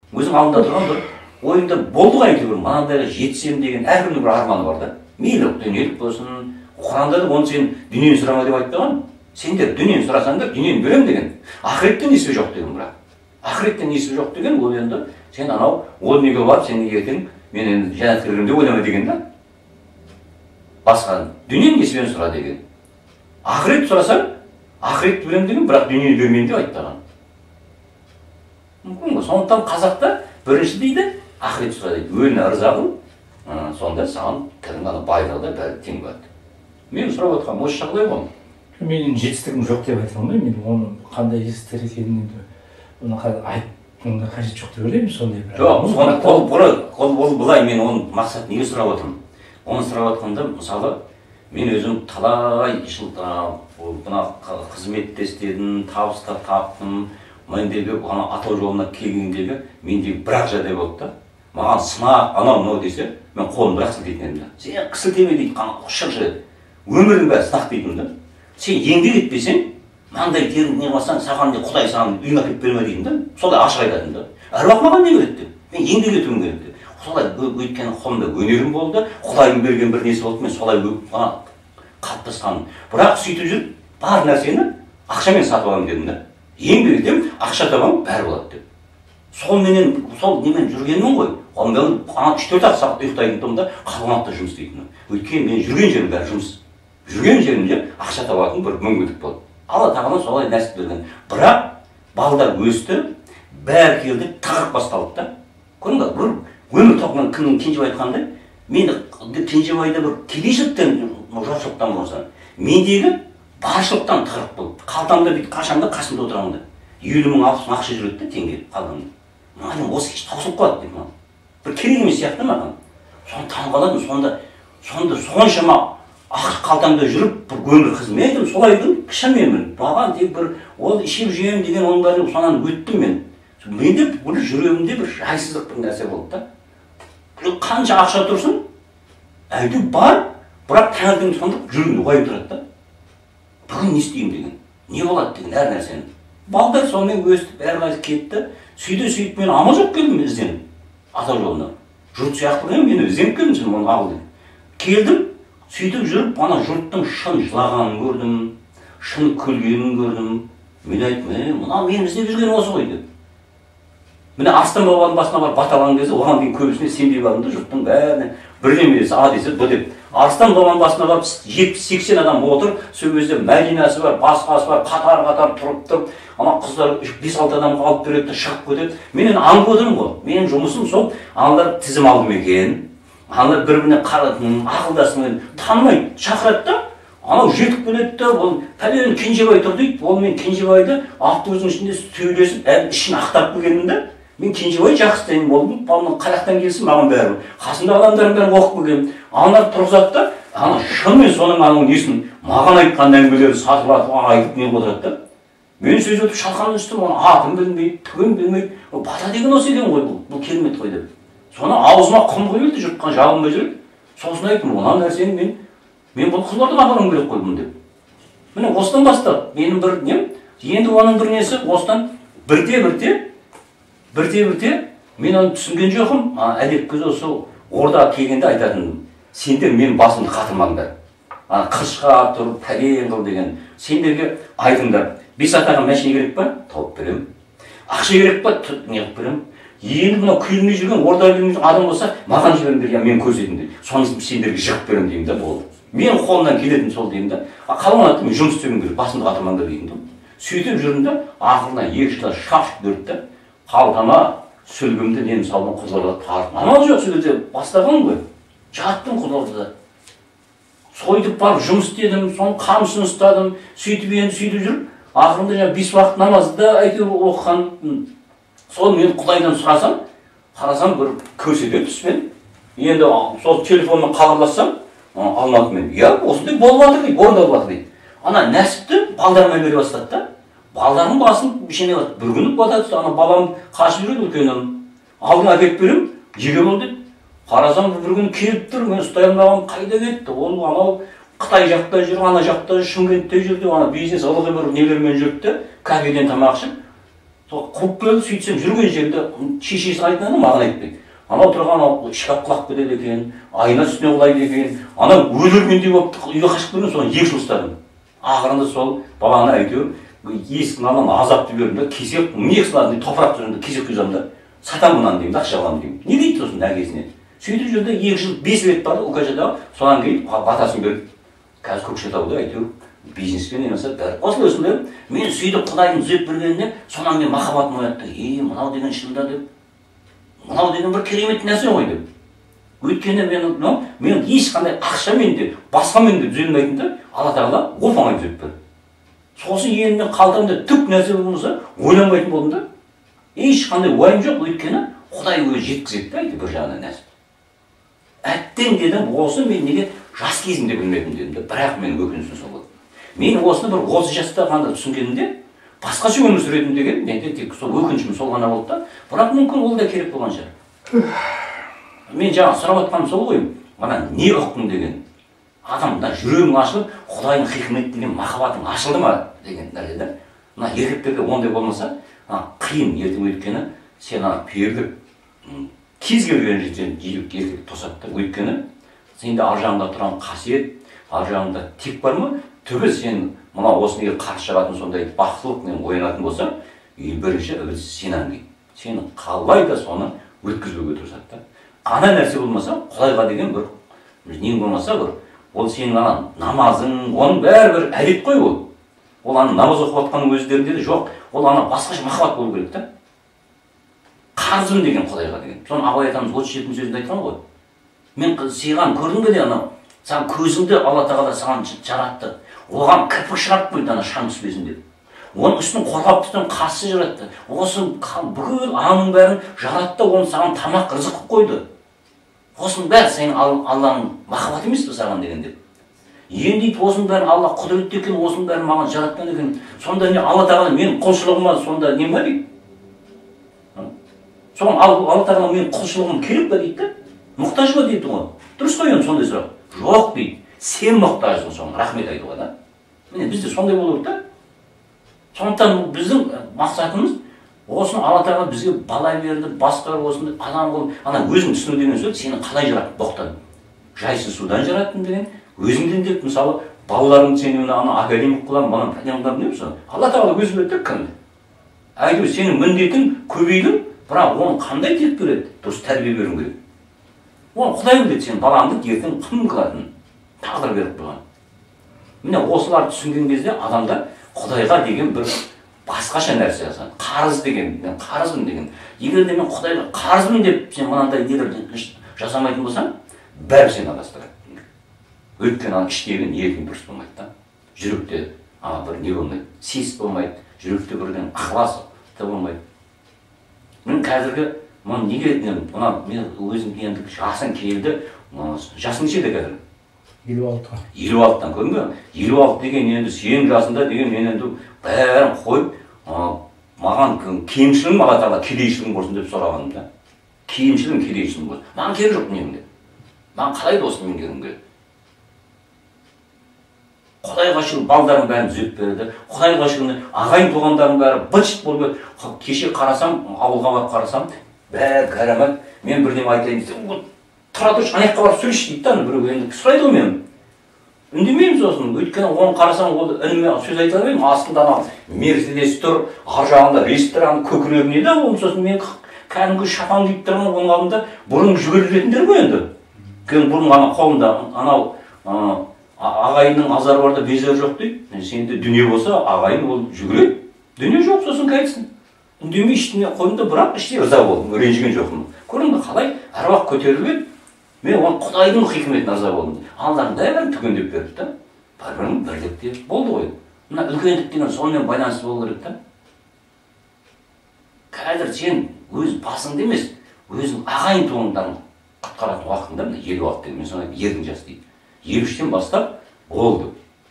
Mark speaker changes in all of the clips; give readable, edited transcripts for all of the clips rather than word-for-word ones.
Speaker 1: өзің алдында тұрған бір ойыңда болды ғой әйтеуір мынандайға жетсем деген әркімнің бір арманы бар да. Мейлі дүниелік болсын, Құранда да оны сен дүниені сұрама деп айтпаған. Сендер дүниені сұрасаңдар, дүниені берем деген. Ақыреттен несібі жоқ деген бірақ. Ақыреттен несібі жоқ деген ол енді сен анау ол неге барып сен ертең мен енді жәннатқа кіремін деп ойлама деген да. Басқа дүниені несібен сұра деген. Ақырет сұрасаң, ақыретті берем деген, бірақ дүниені бермеймін деп айтпаған. Мүмкін ғой. Сондықтан қазақта бірінші дейді, ақырет сұра дейді. Өліне ырза қыл, сонда саған кірін ана байлығы да бәрі тең болады. Мен сұрап отқаным осы жағдай ғой.
Speaker 2: Менің жетістігім жоқ деп айта алмаймын. Мен оның қандай жетістіктер екенін оны айтудың қажеті жоқ деп ойлаймын. Сондай бір.
Speaker 1: Жоқ, ол былай мен оның мақсатын неге сұрап отырмын? Оны сұрап отқанда, мысалы, мен өзім талай жылда мына қызметте істедім, табыстар таптым. Мендегі атау жолына келгендегі мендегі бірақ жағдай болды да. Маған сынақ, анау десе, мен қолым бірақ сілтейтін едім да. Сен сілтеме дейді, шықшы. Өмірдің бәрі сынақ дейтін да. Сен еңбек етпесең, маңдай терін не қылсаң, саған не Құдай саған үйің әкеліп берме дейтін да. Солай ашық айтатын да. Әруақ маған не керек деп? Мен еңбек етуім керек деп. Солай өйткені қолымда өнерім болды, Құдайдың берген бір несі болды, мен солай қалыптасқаным. Бірақ сөйтіп жүріп, бар нәрсені ақшамен сатып аламын дедім да. Еңбек етемін, ақша табамын, бәрі болады деп. Сол немен жүргенмін ғой. Мен 3-4 сағат ұйықтайтын тұғым да, қалғанақта жұмыс істейтінмін. Өйткені мен жүрген жерім бәрі жұмыс. Жүрген жерімде ақша табатын бір мүмкіндік болды. Алла тағала солай нәсіп берген. Бірақ балдар өсті, бәрі келді, тығырық басталды да. Көрдің бе, бір өмір тоқынан кімнің Кенжебай айтқандай, мен Кенжебайда бір кедейшіліктен жоқшылықтан болса, мендегі баршылықтан тығырық болды. Қалтамда бүйтіп қашанда қасымда отырамын да. 50 мың 60 мың ақша жүреді де теңге қалтамда. Маған осы кеш таусылып қалады дейді маған. Бір керек емес сияқты маған. Соны таңғаладым, сонда соншама ақша қалтамда жүріп, бір өмір қызмет етіп, солай шын мен маған тек бір ол ішіп жеймін деген оның бәрін сонан өттім мен. Менде бір жүрегімде бір жайсыздық бір нәрсе болды да. Қанша ақша тұрсын, әйтеуір бар, бірақ таңертең сонда жүрегімде ойып тұрады да. Бүгін не істеймін деген, не болады деген әр нәрсені. Балдар сонымен өстіп, әрқайсы кетті. Сөйтіп мен амал жоқ келдім ізденіп. Атау жолына. Жұрт сияқты мен ізденіп келдім сен оны ал деп. Келдім, сөйтіп жүріп, ана жұрттың шын жылағанын көрдім, шын күлгенін көрдім. Мен айттым, мына мен іздеп жүрген осы ғой деп. Міне Арыстан бабаның басына барып бата алған кезде, оған дейін көбісіне сенбей бардым да, жұрттың бәріне бірдеме десе, А десе, Б деп. Арыстан бабаның басына барып 70-80 адам отыр, сол кезде Мәдинасы бар, басқасы бар, қатар тұрып тұр. Ана қыздар 5-6 адам қалып береді, шығып кетеді. Мен енді аңып отырмын ғой. Менің жұмысым сол, аналар тізім алдым екен. Аналар бір-біріне қаратын, ақылдасын, танымайды, шақырады да. Анау жетіп келеді да, ол пәлен Кенжебай тұр дейді. Ол мен Кенжебайды автобустың ішінде сөйлесіп, ішін ақтарып келгенмін да. Мен Кенжебай жақсы деймін болдым. Балының қаяқтан келсін маған бәрі. Қасында адамдардың бәрін оқып келгенмін. Аналар тұрғызады да, ана шынымен соның аның несін маған айтқан әңгімелерді сатылатып айтып не отырады да. Мен сөз өтіп шалқанын үстім, оны атын білмейді, түгін білмейді. Бата деген осы екен ғой, бұл керемет қой деп. Соны аузыма құм құйылды, жұртқа жағылмай жүреді. Сосын айттым, мына нәрсені мен бұл қызлардың апаруым керек қойдым деп. Міне осыдан бастап, менің бір нем, енді оның бір несі, осыдан бірте-бірте мен оны түсінген жоқым. Әдеп көз осы ордаға келгенде айтатынмын. Сендер менің басымды қатырмаңдар. Қыршқа тұр, пәлен қыл деген. Сендерге айтыңдар. 5 атаға мәшіне керек па? Тауып берем. Ақша керек па? Неғып берем. Енді мына күлмей жүрген ордаға келген адам болса, маған жіберіңдер, я мен көрсетейін дейді. Сонысын сендерге жығып берем деймін да, болды. Мен қолымнан келетін сол деймін да. Қалған мен жұмыс істеуім керек, басымды қатырмаңдар деймін да. Сөйтіп жүрдім да, ақырына 2 жылда шашып берді да. Қалтама сүлгімді нені салдым, қызылға тартып. Амал жоқ сөйлете бастаған ғой. Жаттым қызылды да. Сойдып барып жұмыс істедім, соның қамшысын ұстадым. Сөйтіп жүріп, ақырында 5 уақыт намазды әйтеуір оқыған. Сол мен Құдайдан сұрасам, қарасам бір көрсете түспен. Енді сол телефонмен хабарлассам, алмады мен. Я, осындай болып жатыр дейді, орындалып жатыр дейді. Ана нәсіпті балдарыма бере бастады да. Балдарымның басын бішене батты. Бір күні батады, ана балам қашып жүреді үлкенім. Алдын әкеліп берем, жеге бол деп. Қарасам бір күні келіп тұр, мен ұстай алмағам, қайда кетті? Ол анау Қытай жақта жүр, ана жақта Шымкентте жүрді, ана бизнес ылғи бір нелермен жүрді, кафеден тамақ ішіп. сол қуып келді, сөйтсем жүрген жерде шешесі айтқаны маған айтпайды. Анау тұрған анау шкаф құлап кетеді екен, айна үстіне құлайды екен, анау өлермендей болып үйге қашып келген, соны 2 жыл ұстадым. Ақырында сол баланы әйтеуір есіктің алдынан азапты бердім да, кесек, не қысылады, топырақ жүргенде кесек құйзам да, сатамын мынаны деймін, ақша аламын деймін. Не дейді сосын әкесіне? Сөйтіп жүрді, 2 жыл 5 рет барды, УКЖ-да, содан кейін батасын беріп, қазір Көкшетауда әйтеуір бизнеспен айналысады бәрі. Осылай мен сөйтіп Құдайдың түзеп бергеніне, сонан кейін махаббатым оятты. Мынау деген шынында деп, мынау деген бір керемет нәрсе ғой деп. Өйткені мен ешқандай ақшамен де, басқамен де түзелмейтін де, Алла Тағала оп-оңай түзеп берді. Сосын енді мен қалтамда түк нәрсе болмаса, ойланбайтын болдым да. Ешқандай уайым жоқ, өйткені Құдай өзі жеткізеді дейді бір жағынан нәсіп. Әттең дедім, осы мен неге жас кезімде білмедім дедім де, бірақ менің өкінішім сол болды. Мен осыны бір 30 жаста ғана түсінгенімде, басқаша өмір сүретім деген, менде тек сол өкінішім сол ғана болды да, бірақ мүмкін ол да керек болған шығар. Мен жаңа сұрап жатқаным сол ғой, мына не ұқтың деген. Адамда жүрегің ашылып, Құдайдың хикмет деген махаббатың ашылды ма деген нәрсе да. Мына еркектерде ондай болмаса, қиын ертең өйткені сен періліп кез келген жерден еркек тосады. Өйткені сенде ар жағында тұрған қасиет, ар жағында тек бар ма? Түбі сен мына осыны қарсы шығатын сондай бақыттылықпен оянатын болса, бірінші сенен дейді. Сені қалай да соны өткізуге тырысады да. Ана нәрсе болмаса, Құдайға деген бір нең болмаса бір, ол сенің ана намазың, оның бәрі бір әдет қой ол. Ол ана намаз оқып отқанның өздерінде де жоқ, ол ана басқаша махаббат болу керек та. Қарызым деген Құдайға деген. Соны Абай атамыз 37 сөзінде айтқан ғой. Мен сыйған көрдің бе де анау, саған көзіңді Алла Тағала саған жаратты. Оған кірпік шығарып қойды ана шаң түспесін деп. Оның үстін қорғап тұтқан қасы жаратты. Осы бүкіл аңның бәрін жаратты, оны саған тамақ рызық қылып қойды. Осының бәрі сенің Алланың махаббаты емес пе саған деген деп. Енді осының бәрін Алла құдіретті екен, осының бәрін маған жаратқан екен. Сонда не Алла Тағала менің құлшылығыма сонда не ме дейді? Соған Алла Тағала менің құлшылығым керек пе дейді? Мұқтаж ба дейді ғой. Дұрыс қой енді сондай сұрақ. Жоқ дейді. Сен мұқтажсың соған, рахмет айтуға да. Міне бізде сондай болу керек та. Сондықтан біздің мақсатымыз осыны Алла Тағала бізге бала берді, басқа осындай адам қылып, ана өзің түсіну деген сөз сені қалай жаратты боқтан. Жайсыз судан жараттым деген, өзіңден деп мысалы балаларың сені ана академик қыламын, маған пәтен қыламын деп мысалы. Алла Тағала өзі біледі кімді. Әйтеуір сенің міндетің көбейді, бірақ оны қандай тек береді? Дұрыс тәрбие беруің керек. Оны Құдай біледі сенің балаңды ертең кім қылатынын. Тағдыр беріп қойған. Міне осыларды түсінген кезде адамда Құдайға деген бір басқаша нәрсе жасады. Қарыз деген, мен қарызбын деген. Егер де мен Құдайға қарызбын деп сен мынандай жасамайтын болсаң, бәрі сені адастырады. Өйткені ана іштегі ниетің дұрыс болмайды да. Жүректе бір не болмайды, сес болмайды, жүректе бірден ықылас та болмайды. Мен қазіргі неге мен өзім енді жасым келді, жасың нешеде қазір?
Speaker 2: 56-ға.
Speaker 1: 56-тан көрдің бе? 56 деген енді сенің жасында деген мен енді бәрін қойып, маған кемшілігім Алла Тағала кедейшілігім болсын деп сұрағаным да. Кемшілігім кедейшілігім болсын. Маған керек жоқ немде. Маған қалай да осыны меңгергім келеді. Құдайға шүкір балдарым бәрін түзеп берді. Құдайға шүкір ағайын туғандарым бәрі быт-шыт болып кеше қарасам, ауылға барып қарасам, бәрі кәрәмәт. Мен бірдеме айтайын десем, тұра тұршы, аяққа барып сөйлеші дейді да, біреу енді сұрайды ғой мен. Үндемеймін сосын, өйткені оны қарасам, ол үніме сөз айта алмаймын, астында анау Мерседес тұр, ар жағында ресторан, көкірегі не да, оны сосын мен кәдімгі шапан киіп тұрмын, оның алдында бұрын жүгірілетіндер ғой енді. Бұрын ана қолында анау ағайынның азары барда безері жоқ дейді. Сенде дүние болса, ағайын ол жүгіреді. Дүние жоқ, сосын қайтсын. Үндемей іштіне қойдым, бірақ іште ырза болдым, ренжіген жоқпын. Көрдің бе қалай әруақ көтеріліп, мен оны Құдайдың хикметіне ырза болдым. Алланың бәрін түгендеп берді да. Бір-бірінің бірлікте болды ғой. Мына үлкендік деген сонымен байланысты болу керек та. Қазір сен өз басыңды емес, өзің ағайын туыңдан құтқаратын уақытында, мына 56 деген, мен соны ердің жас дейді. 53-тен бастап болды.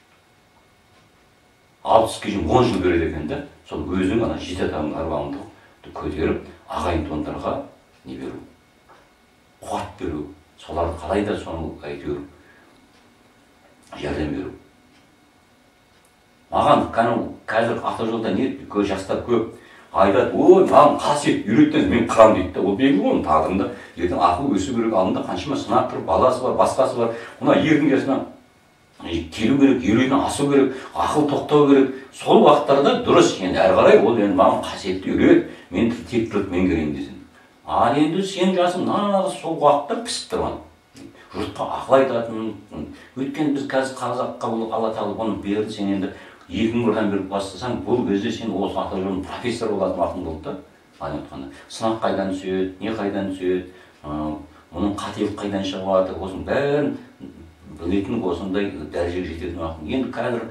Speaker 1: 60-ке дейін 10 жыл береді екен да. Сол өзің ана жеті адамның арбауыңды көтеріп, ағайын туғандарға не беру, қуат беру, соларды қалай да соны әйтеуір жәрдем беру. Маған қазір автожолда не жастар көп, айтады, ой, маған қасиет үйретті, мен қырамын дейді. Ол белгілі оның тағдырында ертең ақыл өсу керек, алдында қаншама сынақ тұр, баласы бар, басқасы бар. Мына ердің жасына келу керек, үйреден асу керек, ақыл тоқтау керек. Сол уақыттарда дұрыс, енді әрі қарай ол енді маған қасиетті үйрет, мен тектілік меңгерейін десең. Ал енді сен жасың нағыз сол уақытта пісіп тұрған. Жұртқа ақыл айтатын. Өйткені біз қазір қазаққа бұл Алла тағала оны берді, сен енді 2000 жылдан бері бастасаң, бұл кезде сен осы ата жолын профессор болатын уақытың болды да. Ал айтқанда сынақ қайдан түседі, не қайдан түседі, оның қателік қайдан шығып жатыр, осының бәрін білетін осындай дәрежеге жететін уақытың. Енді қазір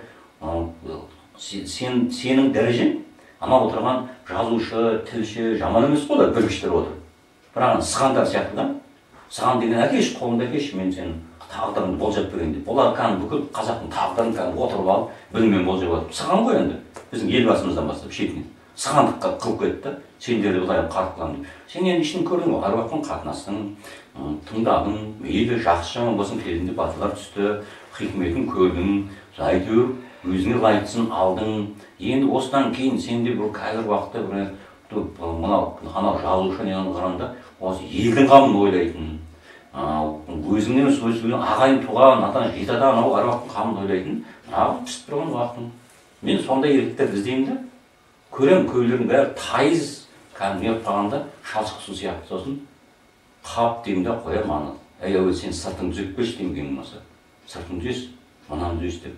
Speaker 1: сенің дәрежең анау отырған жазушы, тілші жаман емес қой, білгіштер отыр. Бірақ сығандар сияқты да. Саған деген әкеш, қолыңда әкеш, мен сенің тағдырыңды болжап берейін деп. Олар кәдімгі бүкіл қазақтың тағдырын кәдімгі отырып алып, біліммен болжап алып. Сыған ғой енді, біздің елбасымыздан бастап шетінен. Сығандыққа қылып кетті, сендерді былай қарып қыламын деп. Сен енді ішін көрдің ғой, әр уақытпен қатынастың, тыңдадың, мейлі жақсы жаман болсын кезінде батылар түсті, хикметін көрдің, әйтеуір өзіңе лайықтысын алдың. Енді осыдан кейін сенде бір қазір уақытта бір анау жазушы нені қарағанда осы елдің қамын ойлайтын, өзіңнен емес өзіңнен ағайын туған атан жеті ата анау аруақтың қамын ойлайтын нағыз пісіп тұрған уақытың. Мен сондай еркектерді іздеймін да, көремін көйлердің бәрі тайыз кәдімгі неғып қалғанда шалшық су сияқты, сосын қап деймін да қоямын аны. Әй әуел сен сыртыңды түзеп берші деймін кейін болмаса. Сыртыңды түзес, мынаны түзес деп.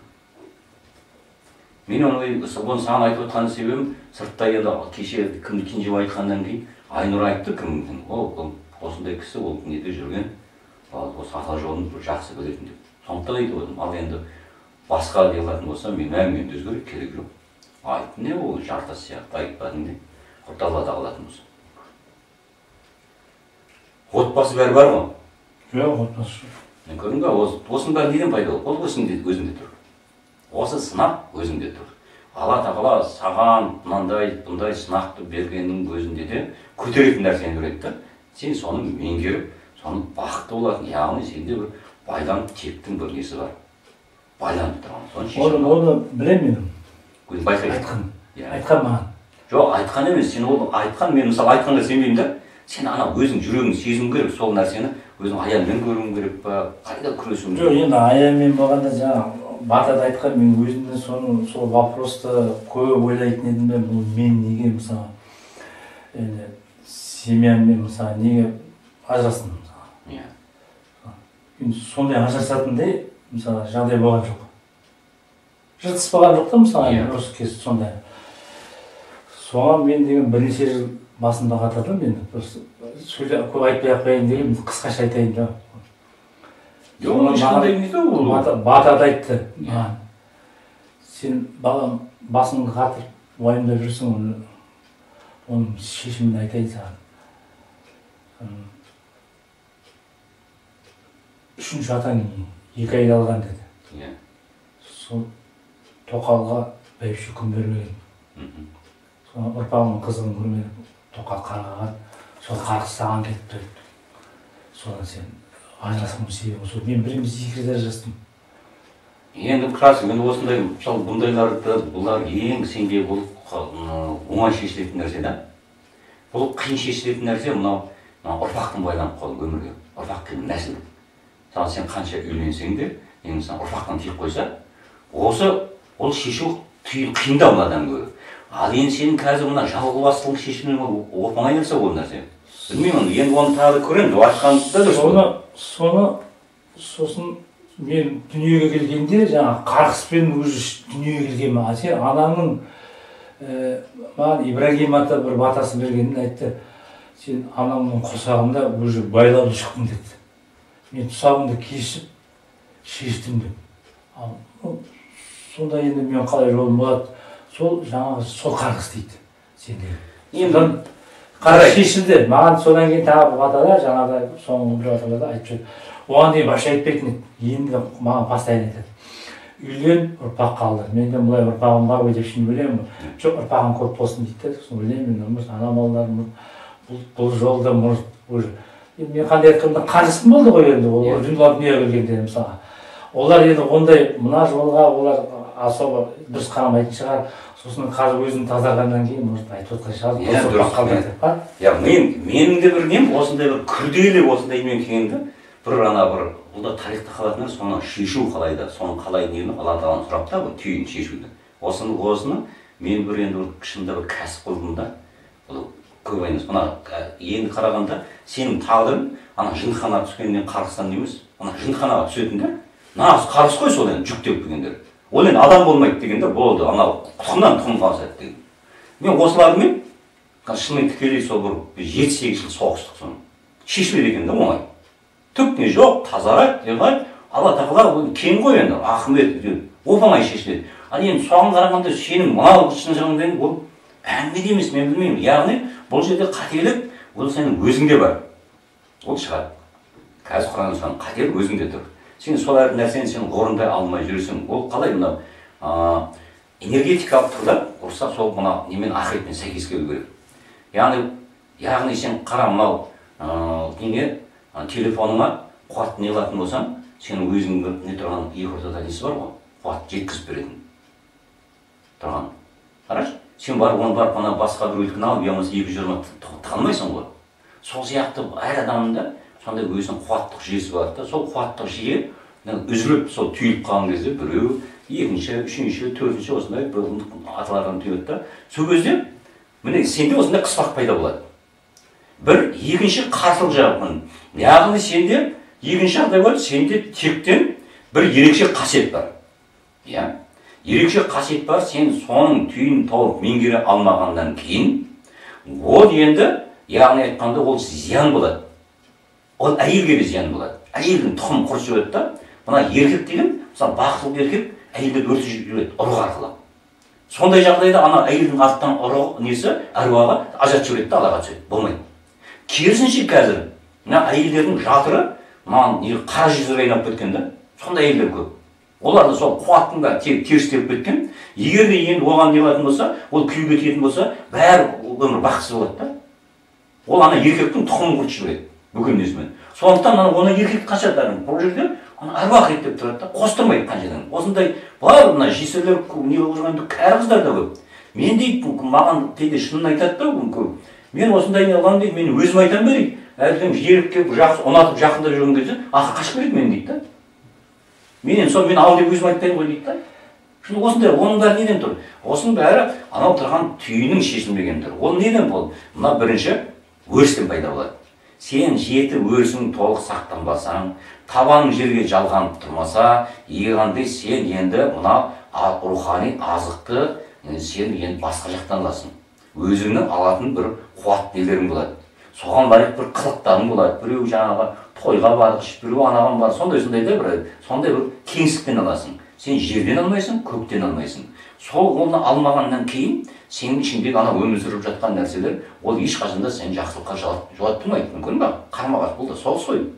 Speaker 1: Мен оны саған айтып отқан себебім, сыртта енді кеше кімді кенжеп айтқаннан кейін Айнұр айтты кімдің, ол осындай кісі, ол неде жүрген, осы ата жолын жақсы білетін деп. Сондықтан айтып отырмын, ал енді басқа делатын болса, мен өзгеріп керек жоқ. Айт не ол жартас сияқты айтпадың не, Алла тағалатын болса. Отбасы бәрі бар ғой?
Speaker 2: Жоқ, отбасы жоқ.
Speaker 1: Мен көрдің бе, осының бәрі неден пайда болды? Ол өзіңде тұр. Осы сынақ өзіңде тұр. Алла тағала саған бұндай сынақты бергеннің өзінде де көтеретін нәрсені береді. Сен соны меңгеріп, соны бақытты болатын. Яғни сенде бір байланып тектің бір несі бар. Байланып тұрған.
Speaker 2: Оны білемін мен.
Speaker 1: Өзің байқайсың.
Speaker 2: Айтқан маған.
Speaker 1: Жоқ, айтқан емес. Сен оны айтқан, мен мысалы айтқанға сенбеймін да. Сен ана өзің жүрегің сезім керек, сол нәрсені өзің аянмен көруің керек па, қайда күресуің керек?
Speaker 2: Жоқ, енді аянмен болғанда жаңағы батада айтқан, мен өзімде соны сол вопросты көп ойлайтын едім бе, мен неге мысалы енді семьяммен мысалы неге ажырастым мысалы. Енді сондай ажырасатындай мысалы жағдай болған жоқ. Жыртыспаған жоқ та мысалы осы кез сондай. Соған мен деген бірнеше жыл басында қатырдым, мен просто сөйлеп көп айтпай-ақ қояйын деген қысқаша айтайын да.
Speaker 1: Жоқ, ешқандай емес ол.
Speaker 2: Батада айтты маған. Сен балам басыңды қатырып уайымдап жүрсің, оның шешімін айтайын саған. Үшінші атаң 2 айда алған деді. Сол тоқалға бәйбіше күн бермеген. Сол ұрпағының қызығын көрмеген. Тоқал қарғаған, сол қарғыс саған кетіп тұрды. Содан сен ажырасқым себебі сол. Мен біріміз екіде ажырастым.
Speaker 1: Енді қарасың, енді осындай, мысалы бұндайларды, бұлар ең сенге бұл оңай шешілетін нәрсе да. Бұл қиын шешілетін нәрсе, мынау ұрпақтың байланып қалу өмірге. Ұрпақ кейін нәсіл. Мысалы сен қанша үйленсең де, енді сен ұрпақтан тиіп қойса, ол шешу қиындау мынадан гөрі. Ал енді сенің қазір мына жалғызбастылық шешімін оп-оңай нәрсе ол нәрсе. Білмеймін, енді оны тағы көремін, айтқанды да дұрыс.
Speaker 2: Сосын мен дүниеге келгенде, жаңа қарғыспен өзі дүниеге келгенмін. Сен анаңның маған Ибрагим ата бір батасы бергенін айтты. Сен анамның құсағында өзі байлаулы шықтың деді. Мен тұсауымды кесіп, шештім деп. Сонда енді мен қалай жолым болады? Сол жаңағы сол қарғыс дейді сенде.
Speaker 1: Енді
Speaker 2: қарғыс шешілді. Маған содан кейін тағы батада жаңағыдай соңғы бір батада айтып жүрді. Оған дейін башқа айтпайтын еді. Енді маған постоянно айтады. Үйлен, ұрпақ қалды. Менде бұлай ұрпағым бар ғой деп шын білемін. Жоқ, ұрпағым көп болсын дейді. Сосын ойлаймын, ана малдарым бұл жолда уже. Мен қандай айтқанда қарғысым болды ғой енді. Ол дүниеге дүниеге келгенде мысалға. Олар енді ондай мына жолға олар особо дұрыс қарамайтын шығар. сосын қазір өзін тазарғаннан кейін может айтып отқан шығар.
Speaker 1: Иә, дұрыс. Менің де бір нем осындай бір күрделі осындай немен келгенде бір бұл да тарихта қалатын нәрсе, соны шешу қалай да, соны қалай нені Алла тағаланы сұрап та бұл түйін шешуді. Осыны мен бір енді бір шынында бір кәсіп қылдым да. Бұл көп емес. Мына енді қарағанда сенің тағдырың жындыханаға түскеннен қарғыстан емес. Жындыханаға түсетіндер нағыз қарғыс қой, сол енді жүктеп келгендер. Ол енді адам болмайды дегенде болды, тұқымнан тұқым қалысады деген. Мен осылармен шынымен тікелей сол бір 7-8 жыл соғыстық, соны шешіледі екен да, оңай. Түк не жоқ, тазарайды, Алла тағала кең ғой енді, Ахмет оп-оңай шешіледі. Енді соған қарағанда сенің мынау шынжығыңден бұл әңгіме емес, мен білмеймін. Яғни бұл жерде қателік ол сенің өзіңде бар. Ол шығады. Қазір Құран саған қателік өзіңде тұр. Сен сол әр нәрсені сен орындай алмай жүрсің. Ол қалай мынау энергетикалық тұрда ұрса сол мына немен ақиретпен сәйкес келу керек. Яғни сен қара мынау телефоныңа қуат не қылатын болсаң, сен өзіңді не тұрған екі ортада несі бар ғой, қуат жеткізіп беретін. Тұрған. Қарашы, сен оны барып басқа бір өлкені алып, болмаса 220 тығылмайсың ғой. Сол сияқты әр адамның да сондай өзінің қуаттық жүйесі бар да, сол қуаттық жүйе үзіліп, сол түйіліп қалған кезде біреу, екінші, үшінші, төртінші осындай аталардан түйеді да. Сол кезде міне сенде осындай қыспақ пайда болады. Бір екінші қарсылық жағын. Яғни сенде екінші жағдай бар, сенде тектен бір ерекше қасиет бар. Ерекше қасиет бар, сен соның түйін тауып меңгере алмағаннан кейін, ол енді, яғни айтқанда ол зиян болады. Ол әйелге де зиян болады. Әйелдің тұқым құрып жүреді да, мына еркек деген, мысалы бақытты еркек әйелдерді өртеп жүреді ұрық арқылы. Сондай жағдайда әйелдің арттан ұрық несі әруағы ажат жүреді да, Аллаға түседі. Болмайды. Керісінше қазір, әйелдердің жатыры қара жүзге айналып кеткен да, сондай әйелдер көп. Олар да сол қуаттың да терістеп кеткен. Егер де енді оған не қылатын болса, ол күйге тиетін болса, бәрі өмір бақытсыз болады да. Ол еркектің тұқымын құртып жібереді, бүкіл несімен. Сондықтан оны еркек қашады, бұл жерде әруақ реттеп тұрады да, қостырмайды қаншадан. Осындай бар, жесірлер не болып жүргенде кәрі қыздар да көп. Мен дейді, маған кейде шынын айтады да, көп. Мен осындай не қылған дейді, мен өзім айтам ба дейді. Әрдем жерікке ұнатып жақындап жүрген кезде, ақы қашып кетеді мен дейді да. Мен мен ал деп өзім айтайын ғой дейді да. Осындай, оның бәрі неден тұр? Осының бәрі анау тұрған түйінің шешілмеген тұр. Ол неден бол? Мына бірінші өрістен пайда болады. Сен жеті өрісің толық сақтанбасаң, табаның жерге жалғанып тұрмаса, егандай сен енді мына рухани азықты сен енді басқа жақтан аласың. Өзіңнің алатын бір қуат нелерің болады. Соған лайық бір қылықтарың болады. Біреу жаңағы тойға барғыш, біреу анаған бар. Сондай бір кеңістіктен аласың. Сен жерден алмайсың, көктен алмайсың. Сол оны алмағаннан кейін сенің ішіндегі өмір сүріп жатқан нәрселер, ол ешқашанда сен жақсылыққа жауаптырмайды. Мүмкін ба? Қарама-қарсы бұл да соғыс қой.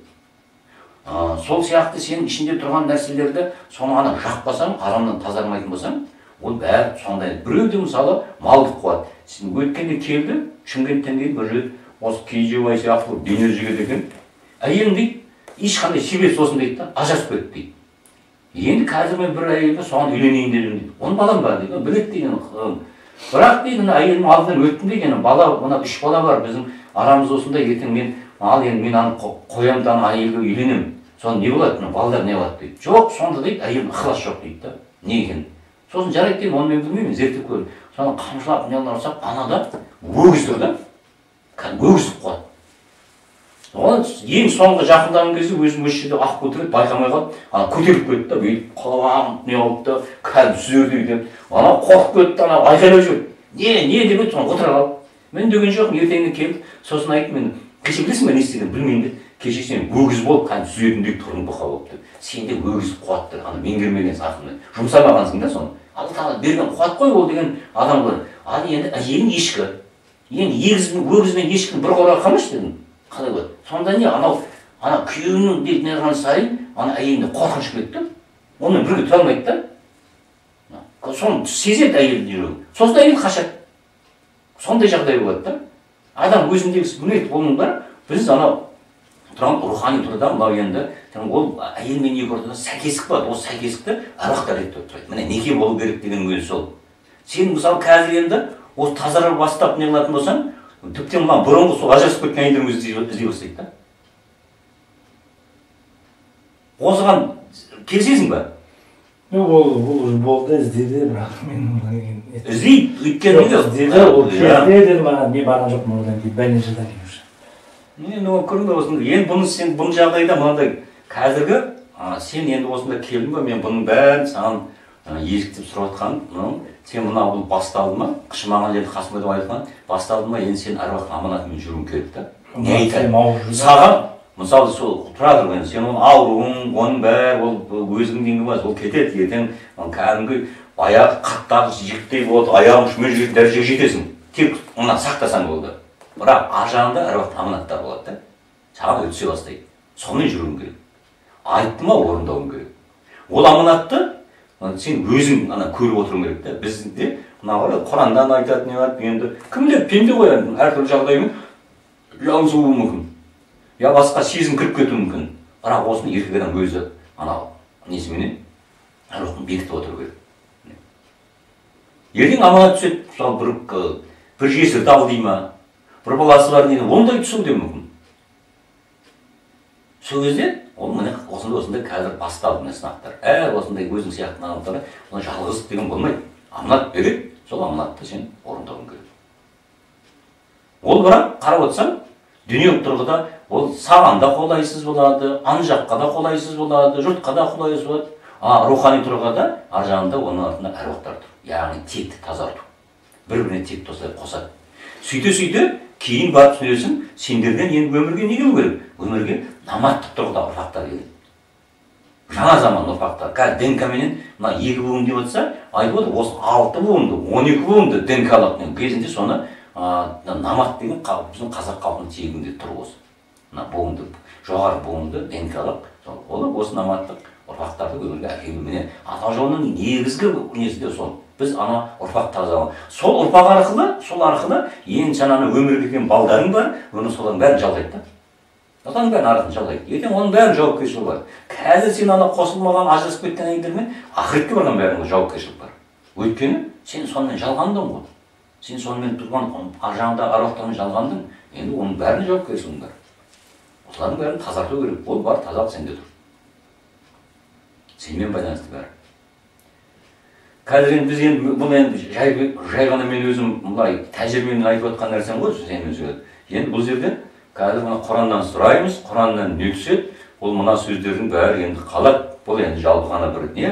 Speaker 1: Сол сияқты сенің ішінде тұрған нәрселерді соны жақпасаң, арамнан тазармайтын болсаң, ол бәрі сондай. Біреуде мысалы малдық қуат. Сен өткенде келді, Шымкенттен келді, бір жер осы KGY сияқты денержіге деген. Әйелің дейді, ешқандай себеп сосын дейді да, ажырасып кетті дейді. Енді қазір мен бір әйелге соған үйленейін деп дейді. Оның балам бар дейді, білет деген. Бірақ дейді, әйелім алдынан өттім дейді, бала, мына 3 бала бар, біздің арамыз осындай, ертең мен қоямын да әйелге үйленемін. Соны не болады, балдар не болады дейді. Жоқ, сонда дейді, әйелім ықылас жоқ дейді да. Не екен? Сосын жарайды дейді, оны мен білмеймін, зерттеп көрдім. Соны қамшылап не ұрсақ, анада өгіз тұр да. Өгіз қуады. Оны ең соңғы жақындаған кезде өзім осы жерде ақ көтереді, байқамай қалып, көтеріліп кетті да, бүйтіп қалам не алып да, кәдімгі сүзердей деп, қорқып кетті, айқайлап жүреді. Не деп еді, соны отыра қалып. Мен деген жоқпын, ертеңіне келді, сосын айтты, мен кеше білесің бе не істеген, білмеймін деді. Кеше сен өгіз болып, кәдімгі сүзетіндей тұрдың бұқа болып деп. Сенде өгіз қуатты, меңгермеген сақынды. Жұмсамағансың да соны. Алла тағала берген қуат қой ол деген адамдар. Ал енді әйелің ешкі. Енді өгіз бен ешкіні бір қораға қалмашы дедім. Қалай болады? Сонда не, күйеуінің не қылған сайын, әйелінде қорқыныш кетті. Онымен бірге тұра алмайды да. Соны сезеді әйелдің жүрегі. Сосын әйел қашады. Сондай жағдай болады да. Адам өзіндегі білмейді, оның бар. Біз тұрған рухани тұрда, мынау енді, ол әйел мен екі ортада сәйкестік бар. Ол сәйкестікті аруақтар реттеп тұрады. Міне неке болу керек деген өзі сол. Сен мысалы қазір енді осы тазара бастап не қылатын болсаң, тіптен мына бұрынғы сол ажырасып кеткен әйелдерін іздей бастайды да. Осыған келісесің ба?
Speaker 2: Ол уже болды, іздеді, бірақ мен
Speaker 1: іздейді, өйткені
Speaker 2: іздеді, ол кезде деді маған, не барған жоқпын одан кейін, бірнеше жылдан кейін уже.
Speaker 1: Енді көрдің бе осында, енді сен бұл жағдайда мынандай қазіргі сен енді осында келдің бе, мен бұның бәрін саған есіктеп сұрап жатқаным, сен мына бұл басталды ма, қышымаған жерді қасымда деп айтқан, басталды ма, енді сен әруақтың аманатымен жүруің керек та. Не айтайын? Саған, мысалы сол тұра тұр енді, сен оның ауруың, оның бәрі ол өзің дейінгі бас, ол кетеді, ертең кәдімгі аяғы қаттағы жігіттей болады, аяғың ұшымен жүретін дәрежеге жетесің. Тек оны сақтасаң болды. Бірақ ар жағында әруақтың аманаттар болады да. Саған өтсе бастайды. Сонымен жүруің керек. Айтты ма, орындауың керек. Ол аманатты сен өзің көріп отыруың керек та. Бізде мына Құрандан айтатын не бар, енді кімде пенде ғой, әртүрлі жағдаймен жаңсуы мүмкін. Я басқа сезім кіріп кетуі мүмкін. Бірақ осыны еркек адам өзі несіменен әруақтың бекітіп отыру керек. Ертең аманат түседі, мысалы бір жесірді ал дей ма, бір баласы бар дейді, ондай түсуі де мүмкін. Сол кезде ол міне осындай қазір басталды міне сынақтар. Осындай өзің сияқты адамдарға оны жалғыз деген болмайды. Аманат береді, сол аманатты сен орындауың керек. Ол бірақ қарап отырсаң, дүниелік тұрғыда ол саған да қолайсыз болады, ан жаққа да қолайсыз болады, жұртқа да қолайсыз болады. Рухани тұрғыда ар жағында оның артында әруақтар тұр. Яғни текті тазарту. Бір-біріне текті қосады. Сөйте-сөйте, кейін барып түсінесің, сендерден енді өмірге не келу керек? Өмірге наматтық тұрғыда ұрпақтар келеді. Жаңа заман ұрпақтар. Қазір ДНК-менен мына 2 буын деп отырса, айтып отыр, осы 6 буынды, 12 буынды ДНК-лық кезінде соны намат деген біздің қазақ халқының тегінде тұр осы. Буынды, жоғары буынды ДНК-лық, ол осы наматтық ұрпақтарды өмірге әкелу. Міне ата жолының негізгі несі де сол. Біз ұрпақ тазалау. Сол ұрпақ арқылы ең жаңаны өмірге келген балдарың бар, оны солардың бәрін жалғайды да. Содан бәрін артын жалғайды. Ертең оның бәрін жауапкершілігі бар. Қазір сен қосылмаған, ажырасып кеткен әйелдермен ақыретке барған бәрінің жауапкершілік бар. Өйткені сен сонымен жалғандың ғой. Сен сонымен тұрған ар жағында аруақтармен жалғандың. Енді оның бәріне жауапкершілігің бар. Осылардың бәрін тазарту керек. Ол бар, тазалық сенде тұр. Сенмен байланысты бәрі. Қазір біз бұл жай ғана мен өзім бұлай тәжірибемен айтып отқан нәрсем ғой, сен өзі. Енді бұл жерде қазір мына Құраннан сұраймыз, Құраннан не түседі, ол мына сөздердің бәрі енді қалады. Бұл енді жалпы ғана бір не,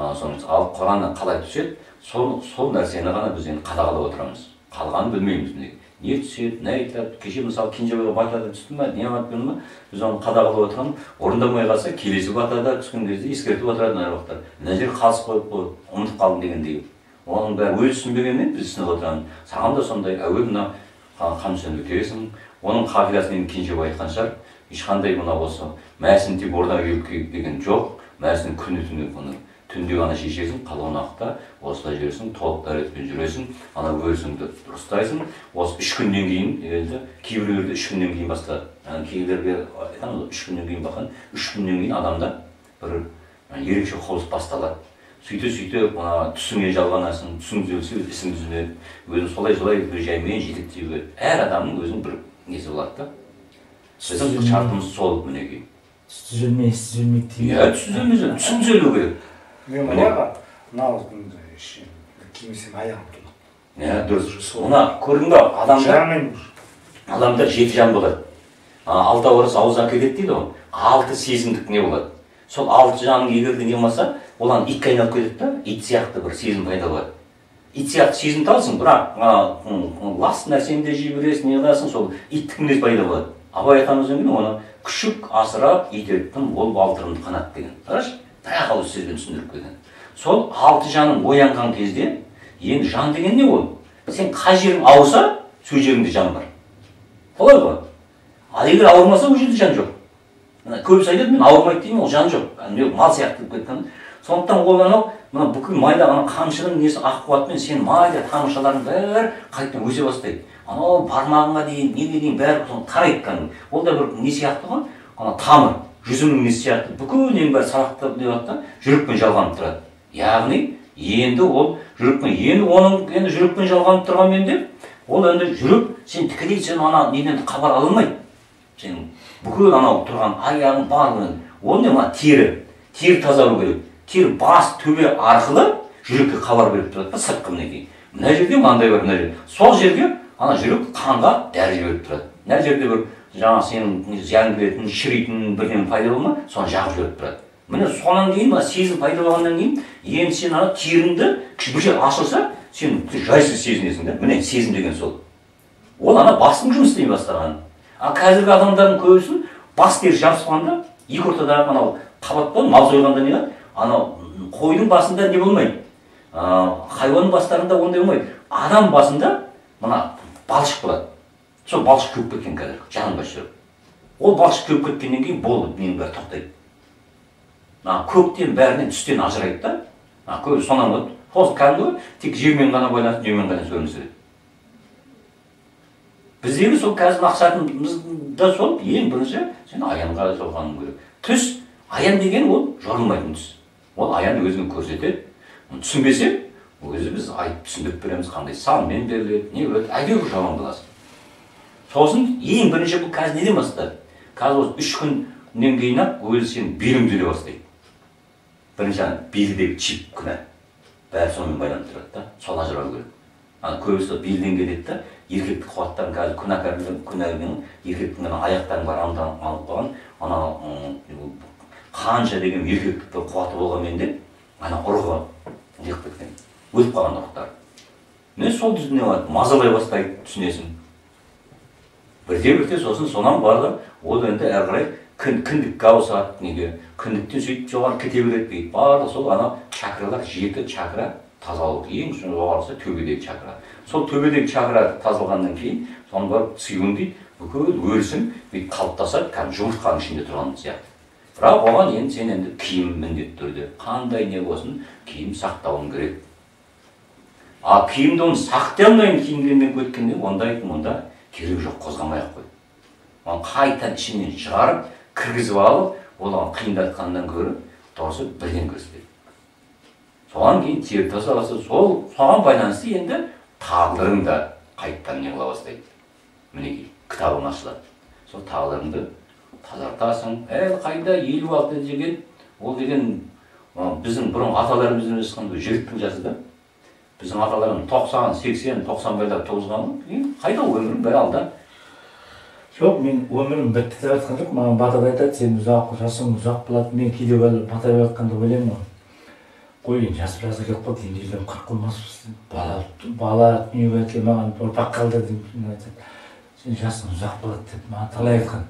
Speaker 1: ал Құраннан қалай түседі, сол нәрсені ғана біз енді қадағалап отырамыз. Қалғанын білмейміз. Не түседі, не айтады, кеше мысалы Кенжебайға батада түсті ма, не айтпады ма, біз оны қадағалап отырған, орындамай қалса, келесі батада түскен кезде ескертіп отыратын әруақтар. Мына жер қалыс қойып қойып, ұмытып қалдым дегендей. Оның бәрі өз түсінбегенмен біз түсініп отырамыз. Саған да сондай әуел мына қамшыны өтересің, оның қағидасын енді Кенжебай айтқан шығар, ешқандай мына осы мәсін тек ордаға келіп деген жоқ, мәсін күні-түні бұны түнде ғана шешесің, қалған уақытта осылай жүресің, толық дәретпен жүресің, өрісіңді дұрыстайсың. Осы 3 күннен кейін, кейбіреулерде 3 күннен кейін басталады. Кейбіреулерге айтқан 3 күннен кейін баққан, 3 күннен кейін адамда бір ерекше құбылыс басталады. Сөйте-сөйте түсіңе жалғанасың, түсің түзелсе, ісің түзеледі. Өзің солай-солай бір жаймен жетектей береді. Әр адамның өзінің бір несі болады да. Біздің шартымыз сол мінекей.
Speaker 2: Түс түзелмей, іс түзелмейді дейді.
Speaker 1: Иә, түс түзелмей, түсің түзелу керек.
Speaker 3: Мен мұнаға, мынау кимесем аяғым тұрды.
Speaker 1: Иә, дұрыс. Мына көрдің бе, адамда 7 жан болады. 6 орыс ауыз әкетеді дейді ғой. 6 сезімдік не болады. Сол 6 жаның егерде не болмаса, олан итке айналып кетеді да, ит сияқты бір сезім пайда болады. Ит сияқты сезім талсың, бірақ лас нәрсені де жей бересің, не қыласың, сол иттік мінез пайда болады. Абай атамыздың күні оны күшік асырап итеттім, ол балтырымды қанат деген. Қарашы, таяқ ауыз сөзбен түсіндіріп кеткен. Сол 6 жаның оянған кезде, енді жан деген не ол? Сен қай жерің ауырса, сол жеріңде жан бар. Солай ғой. Ал егер ауырмаса, ол жерде жан жоқ. Көбісі айтады, мен ауырмайды деймін, ол жан жоқ. Мал сияқты кеткен. Сондықтан ол мына бүкіл майда қамшының несі ақ қуатымен сен майда тамыршалардың бәрі қайтадан өсе бастайды. Анау бармағыңа дейін, неге дейін бәрі тарайды кәдімгі. Ол да бір не сияқты ғой, тамыр, жүзімнің несі сияқты. Бүкіл ең бәрі сабақтап жүрекпен жалғанып тұрады. Яғни Енді ол жүрекпен, енді оның енді жүрекпен жалғанып тұрғанмен де, ол енді жүрек, сен тікелей сен ана неден хабар ала алмайды. Сен бүкіл анау тұрған аяғың барлығын, ол не ма тері тазару керек. Тері бас, төбе арқылы жүрекке хабар беріп тұрады да, сыртқы мінекей. Мына жерде мынандай бар, мына жерде. Сол жерге ана жүрек қанға дәрі жіберіп тұрады. Мына жерде бір жаңа сенің зиян келетін, шіритін бірдеңе пайда болма, соны жағып жіберіп тұрады. Міне сонан кейін, сезім пайда болғаннан кейін, енді сен ана теріңді бір жер ашылса, сен жайсыз сезінесің да. Міне сезім деген сол. Ол ана бастың жұмыс істей бастаған. А қазіргі адамдардың көбісін бас тері жабысқанда, екі ортадағы анау қабат болады, мал сойғанда не болады? Анау қойдың басында не болмайды? Хайуанның бастарында ондай болмайды. Адам басында мына балшық болады. Сол балшық кеуіп кеткен қазір, жанын бас жүріп. Ол балшық кеуіп кеткеннен кейін болды, менің бәрі тоқтайды. Көктен бәрінен түстен ажырайды да. Көбі сонан болады. Сол кәдімгі тек жермен ғана байланысып, жермен ғана сөйлеседі. Біздегі сол қазір мақсатымызда сол ең бірінші сен аянға соғаның керек. Түс, аян деген ол жорылмайтын түс. Ол аян өзін көрсетеді. Түсінбесе, өзі біз айтып түсіндіріп береміз, қандай санмен беріледі, не өтеді, әйтеуір жаман боласың. Сосын ең бірінші бұл қазір неден бастады? Қазір 3 күннен кейін-ақ өзі сен беліңді төле бастайды. Бірінші белдегі чип күнә. Бәрі сонымен байланып тұрады да, сол ажырау керек. Көбісі белден келеді да, еркекті қуаттан қазір күнәлінің еркектің аяқтарын бар андан алып қойған, ана қанша деген еркектік бір қуаты болғанмен де, ана ұрығы неғып кеткен, өліп қалған ұрықтар. Міне сол дүзіне мазалай бастайды, түсінесің. Бірте-бірте сосын сонан барды, ол енді әрі қарай кіндікке ауысады, неге кіндіктен сөйтіп жоғары кете береді дейді. Барлық сол ана чакралар, 7 чакра тазалық. Ең жоғарысы төбедегі чакра. Сол төбедегі чакра тазалғаннан кейін, соны барып сүйін дейді, бүкіл өрісің бүйтіп қалыптасады, кәдімгі жұмыртқаның ішінде тұрған сияқты. Бірақ оған енді сен енді киім міндетті түрде, қандай не болсын, киім сақтауың керек. Киімді оны сақтай алмайын киімдермен өткенде, онда керек жоқ, қозғамай-ақ қой. Оны қайтадан ішінен шығарып, кіргізіп алып, оған қиындатқаннан гөрі дұрысы бірден көрсетеді. Соған кейін тері тазаласа, соған байланысты енді тағдырың да қайттан не қыла бастайды. Мінекей, кітабың ашылады. Сол тағдырыңды тазартасың. Қайда 56 деген, ол деген біздің бұрын аталарымыздың өсіқанды жігіттің жасы да. Біздің аталарым 90, 80, 90 тоғызған, қайда өмірің бәрі алда.
Speaker 2: Жоқ, мен өмірім бітті деп айтқан жоқ, маған батада айтады, сен жасың ұзақ болады, мен кейде бата деп айтқанда ойлаймын. Қой, жас біразға келіп қалды, енді елден 40 қылмаспыз. Бала дүниеге әке маған ұрпақ қалды деп айтады. Сен жасың ұзақ болады деп маған талай айтқан.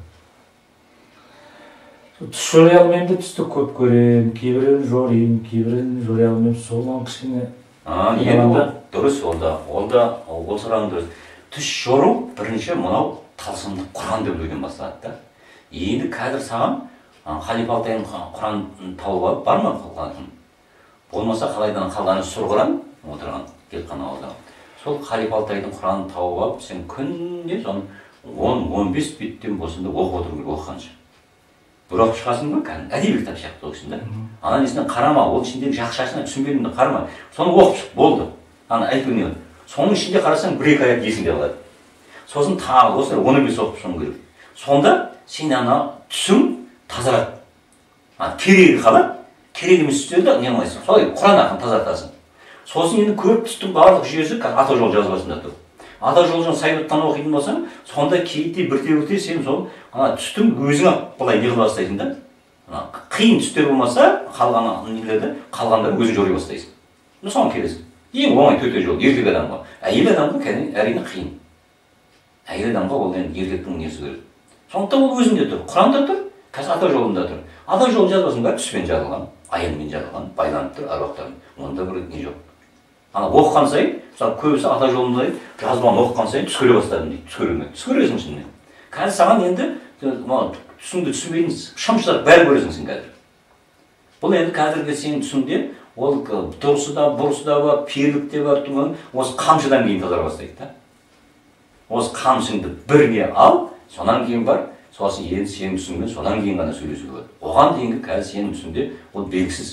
Speaker 2: Түс жори алмаймын да түсті көп көремін, кейбірін жораймын, кейбірін жори алмаймын, солған кішкене.
Speaker 1: Енді дұрыс, ол сұрағың дұрыс. Түс жору бірінші мынау тылсымды Құран деп білуден басталады да. Енді қазір саған Халиф Алтайдың Құран тауып алып бар ма қалғаны? Болмаса қалайдан қалғаны сұр Құран отырған келіп қана ауызда. Сол Халиф Алтайдың Құранын тауып алып, сен күнде соны 10-15 беттен болсында оқып отыру керек, оқығанша. Бір оқып шығасың ба? Әдеби кітап сияқты оқисың да. Ана несінен қарама, ол ішіндегі жақшасына түсінбедіңді қарама. Соны оқып шық, болды. Ана айту не? Соның ішінде қарасаң 1-2 аят есіңде қалады. Сосын тағы осылай 15 оқып шығуың керек. Сонда сен ана түсің тазарады. Керегі қалады, керек емес түстерді не қылмайсың. Солай Құран арқылы тазартасың. Сосын енді көп түстің барлық жүйесі ата жол жазбасында тұр. Ата жолын сайбаттан оқитын болсаң, сонда кейде бірте-бірте сен сол түстің өзің былай не қыла бастайсың да. Қиын түстер болмаса, қалғандары өзің жори бастайсың. Соған келесің. Ең оңай төте жол, еркек адамға. Әйел адамға әрине қиын. Әйел адамға ол енді еркектің несі керек. Сондықтан ол өзінде тұр. Құранда тұр, қазір ата жолында тұр. Ата жолын жазбасын бәрі түспен жазылған, аянмен жазылған, байланып тұр әруақтармен. Онда бір не жоқ. Оқыған сайын, мысалы көбісі ата жолында жазбаны оқыған сайын түс көре бастадым дейді. Түс көрмей. Түс көресің шынымен. Қазір саған енді түсіңді түсінбейтін шымшылар бәрі көресің сен қазір. Бұл енді қазіргі сенің түсіңде ол дұрысы да, бұрысы да бар, перлік те бар, осы қамшыдан кейін тазара бастайды да. Осы қамшыңды бірге ал, сонан кейін бар, сосын енді сенің түсіңмен сонан кейін ғана сөйлесуге болады. Оған дейінгі қазір сенің түсіңде ол белгісіз.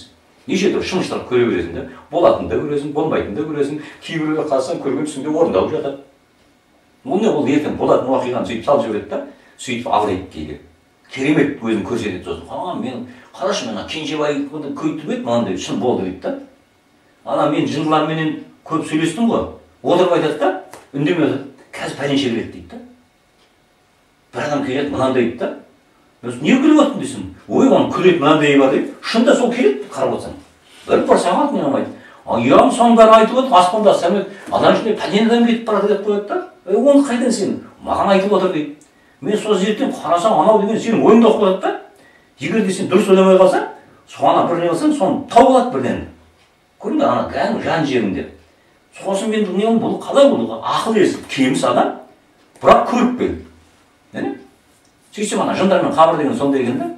Speaker 1: неше түрлі шыңшылық көре бересің да, болатынды да көресің, болмайтынды да көресің, кейбіреуге қалсаң көрген түсіңде орындалып жатады. Ол не, ол ертең болатын уақиғаны сөйтіп салып жібереді да, сөйтіп алдайды кейде. Керемет өзін көрсетеді сосын. Мен қарашы, мен Кенжебай көйтіп еді, мынандай шын болды дейді да. Мен жындыларменен көп сөйлестім ғой. Отырып айтады да, үндемеді. Қазір пәленше келеді дейді да. Бір адам келеді, мынандай дейді да. Не күліп отырсың дейсің? Ой, оның күледі мынандай бар дейді. Шында сол келеді, қарап отырсаң. Бір сағат мен алмайды. Ұям соның бәрін айтып отыр, аспанда сәмет, адам ішінде пәлен адам кетіп барады деп қояды да. Оны қайдан сен? Маған айтып отыр дейді. Мен сол зерттен қарасам, анау деген сенің ойыңда оқып жатады да. Егер де сен дұрыс ойламай қалсаң, соған бір не қылсаң, соны тауып алады бірден. Көрдің бе, кәдімгі жан жерінде. Сосын мен білмеймін, бұл қалай бұл? Ақыл есі, кеміс адам, бірақ көріп келді. Сөйтсем, жындармен қабыр деген сондай екен да.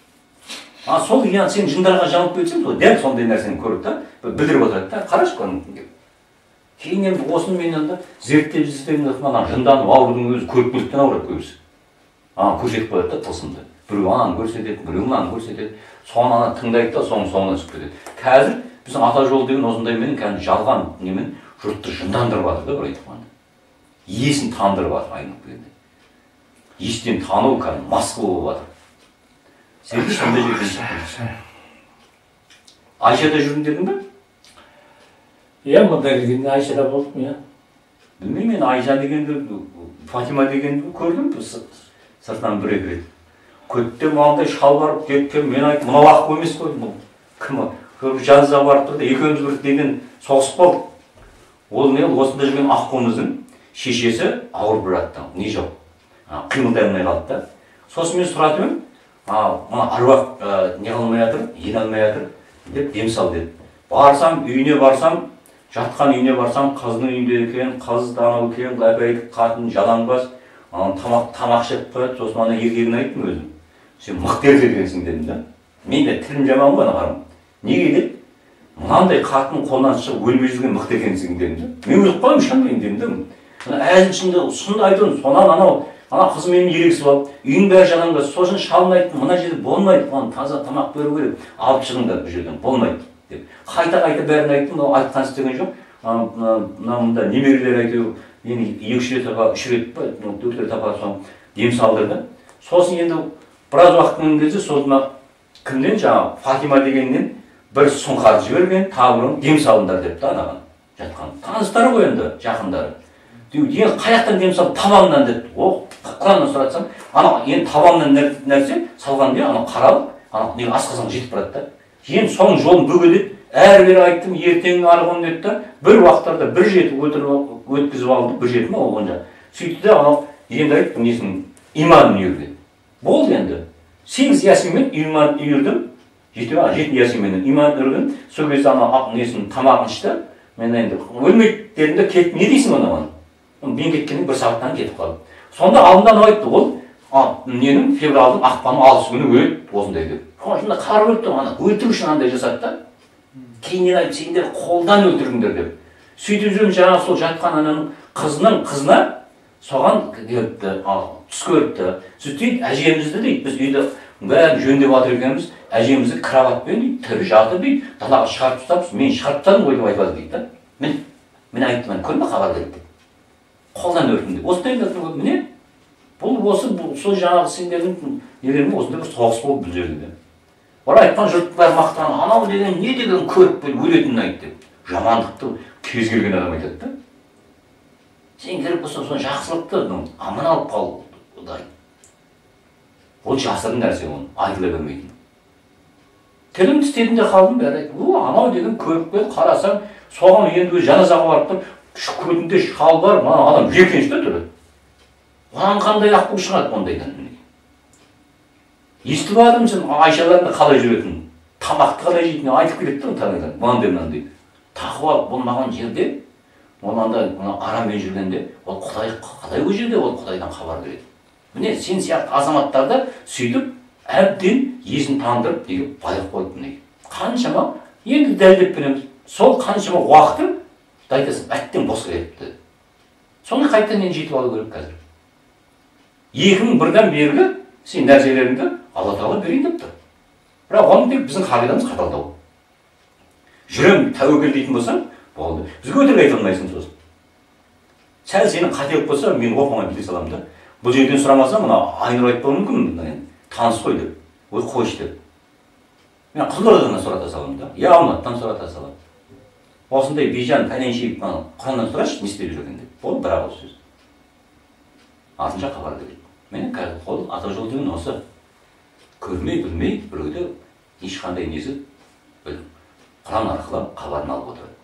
Speaker 1: Сол сен жындарға жанып кетсең, дәл сондай нәрсені көріп та, білдіріп отырады да, қарашы көрініп. Кейін енді осыны мен енді зерттеп жүрсем, жынданып аурудың өзі көріктіліктен ауырады көбісі. Көрсетіп қояды да тылсымды. Біреу ананы көрсетеді, біреу мынаны көрсетеді. Соны тыңдайды да, соңынан шығып кетеді. Қазір біздің ата жол деген осындаймен кәдімгі жалған немен жұртты жындандырып жатыр да, бір айтқанда. Есін тандырып жатыр айналып келгенде. Естен тану кәдімгі мас болып жатыр. Сен сондай жерден шықтың. Айшада жүрдім дедің бе?
Speaker 2: Иә, мұнда келгенде Айшада болдым, иә.
Speaker 1: Білмеймін, мен Айша дегенді, Фатима дегенді көрдім, сыртынан бір-екі рет. Көтте маңдай шал барып кеткен, мен айттым, мынау аққу емес қой, бұл кім? Көп жазда барып тұрды, екеуміз бір деген соғысып қалдық. Ол не, осында жүрген аққуымыздың шешесі ауырып жатты, не жоқ, қимылдай алмай қалды да. Сосын мен сұратым, мына аруақ не қылмай жатыр, ене алмай жатыр деп дем сал деді. Барсам, үйіне барсам, жатқан үйіне барсам, қызының үйінде екен, қыз анау екен, әпәйдік қатын жалаңбас, тамақ ішіп қояды, сосын ана еркегін айттым өзім. Сен мықты еркек екенсің дедім да. Мен де тілім жаман ғой ана қарым. Неге деді? Мынандай қатын қолынан шығып өлмей жүрген мықты екенсің дедім да. Мен өліп қалайын шанбайын дедім да. Әзіл ішінде шынды айтуын, сонан ана қызы менің ерегісіп алып, үйің бәрі жалаңбас, сосын шалын айттым, мына жерде болмайды, оған таза тамақ беру керек, алып шығыңдар бұл жерден, болмайды деп. Қайта бәрін айттым, айтқан істеген жоқ. Мұнда немерелер әйтеуір мені 2 рет апа, 3 рет па, 4 рет апа соң дем салдырды. Сосын енді біраз уақыттың кезде сосын кімнен жаңағы Фатима дегеннен бір сұңқар жіберген, тағы дем салыңдар депті анаған жатқан. Таныстары ғой енді, жақындары. Ең қаяқтан дем салып, табанынан депті. Құраннан сұратсам, енді табанынан нәрсе салған де, қаралып, асқазанға жетіп барады да. Енді соның жолын бөгеледі, әрі-бері айттым, ертең арғын деді, бір уақыттарда бір жеті өткізіп алды, бір жеті ма ол онша. Сөйтті де, енді айттым, несін, иманын үйірді. Болды енді. 8 ясинмен иман үйірдім, 7 ясинменен иман үйірдім, сол кезде несін тамағын ішті, мен енді өлмейді дедім де, кетті, не дейсің оған? Мен кеткеннен 1 сағаттан кетіп қалды. Сонда алдынан айтты, ол ненің февралдың ақпанның 6 күні өледі, осындай деп. Сонда қарып өтті, өлтіру үшін андай жасады да. Кейіннен айтып, сендер қолдан өлтіріңдер деп. Сөйтіп жүрген жаңағы сол жатқан ананың қызына соған түс көріпті. Сөйтіп әжемізді дейді, біз үйді бәрін жөндеп жатыр екенбіз, әжемізді кроватпен дейді, тірі жатыр дейді, далаға шығарып тастап, мен шығарып тастадым ғой деп айтады дейді да. Мен айттым, көрме хабар берді. Қолдан өлтірдім деп. Осындай айтады, міне, бұл сол жаңағы сендердің нелерің осындай бір соғыс болып бұл жерде. Олар айтқан жұрттар мақтан, анау деген не деген көріп біл өлетінін айтты деп. Жамандықты кез келген адам айтады да. Сен керіп болса соны жақсылықты аман алып қалды. Ол жасырын нәрсе оны, айтыла бермейтін. Тілім тістедім де қалдым бәрі айтты. Анау деген көріп біл, қарасаң, соған енді жаназаға барып тұр, көтінде шал бар, адам жекеншті түрі. Оған қандай ақпыл шығады ондайдан. Естіп алдым сен Айшаларында қалай жүретін, тамақты қалай жейтін, айтып келеді таңайдан, мынандай дейді. Тақуа болмаған жерде, онанда арамен жүргенде, ол Құдай қалай ол жерде, ол Құдайдан хабар береді. Міне, сен сияқты азаматтарды сөйтіп, әбден есін тандырып, деген байық қойды. Қаншама, енді дәлдеп береміз, сол қаншама уақыты, айтасың, әттен бос кетті. Соны қайтадан енді жетіп алу керек қазір. 2001-дан бергі сен нәрселеріңді Алла Тағала берейін деп тұр. Бірақ оны тек біздің қағидамыз қаталдау. жүрем тәуекел дейтін болсаң, болды. Бізге өтірік айта алмайсың сосын. Сәл сенің қателік болса, мен оп-оңай біле саламын да. Бұл жерден сұрамаса, мына Айнұр айтпауы мүмкін, таныс қой деп. Ой, қойшы деп. Мен Қызылордадан сұрата саламын да. Я Алматыдан сұрата саламын. Осындай бейжан пәленшейіп Құраннан сұрашы, не істеп жүрген деп. Ол бір ауыз сөз. Артынша хабар береді. Мен қол ата жол деген осы. Көрмей, білмей, біреуді ешқандай несі Құран арқылы хабарын алып отырады.